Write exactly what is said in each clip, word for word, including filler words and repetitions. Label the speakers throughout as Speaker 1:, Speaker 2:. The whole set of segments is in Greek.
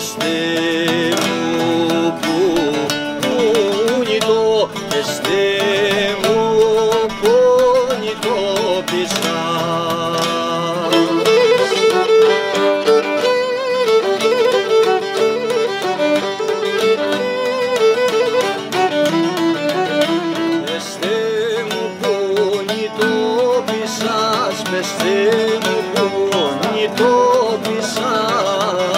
Speaker 1: Este mu punito, este mu punito pisar. Este mu punito pisas, este mu punito pisas.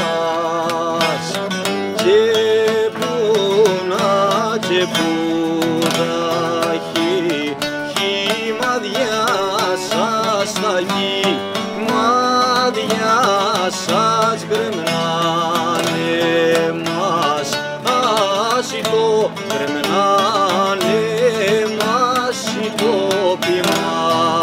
Speaker 1: Και που τα χει, χυμαδιά σας τα γη, μαδιά σας γκρεμνάνε μας, άσιτο γκρεμνάνε μας το ποιμάς.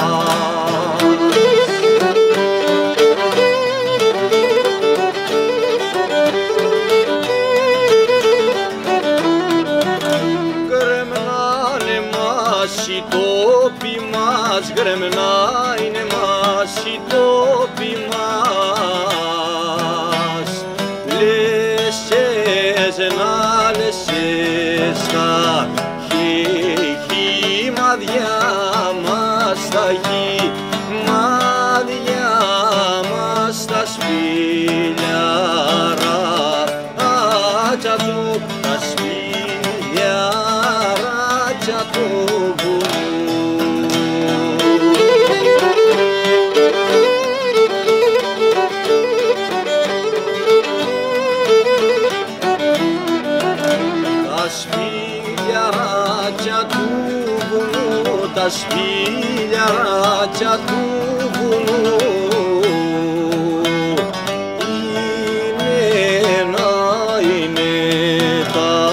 Speaker 1: Οι τόποι μας γκρεμνά είναι μας οι τόποι μας. Λες να λες στα χει, μαδιά μας τα γη, μαδιά μας τα σπήλια ράτσια του, τα σπήλια ράτσια του. Τα σπηλιαράκια του βουνού είναι να είναι τα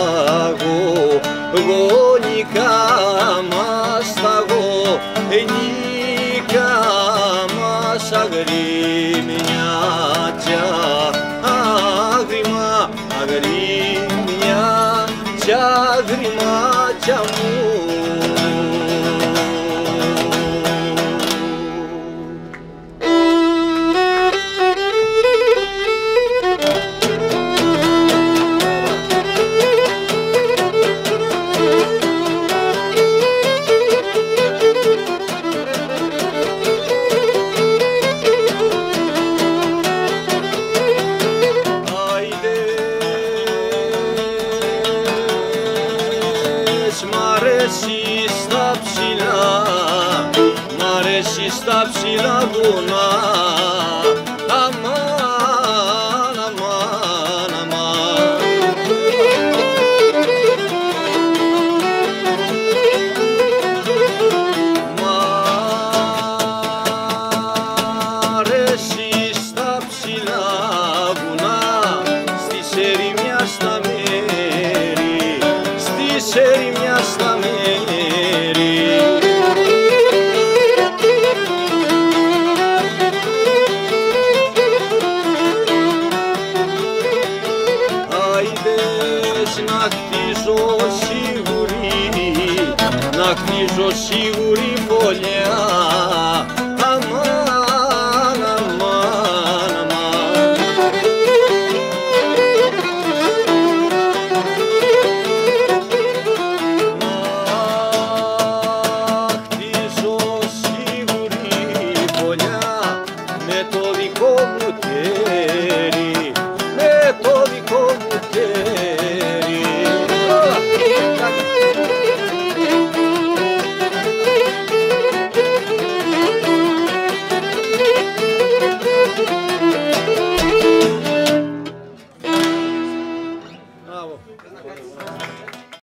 Speaker 1: γονικά μας τα γονικά μας αγριμιάτια, αγριμά, αγριμιάτια, αγριμάτια μου. Μ' αρέσει στα ψηλά, μ' αρέσει στα ψηλά βουνά. Αμάν, αμάν, αμάν. Μ' αρέσει στα ψηλά βουνά, στις ερημιά στα μέρη, στις ερημιά στα μέρη. Άιδες να χτίζω σίγουρη, να χτίζω σίγουρη φωλιά. Αμάν, αμάν, αμάν. Με το δικό μου τέρι, με το δικό μου τέρι. Μπράβο.